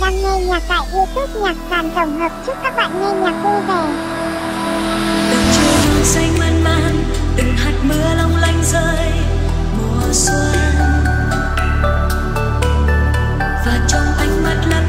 đang nghe nhạc tại YouTube Nhạc Sàn tổng hợp. Chúc các bạn nghe nhạc vui vẻ. Từng chiều non xanh man man, từng hạt mưa long lanh rơi mùa xuân, và trong ánh mắt lấp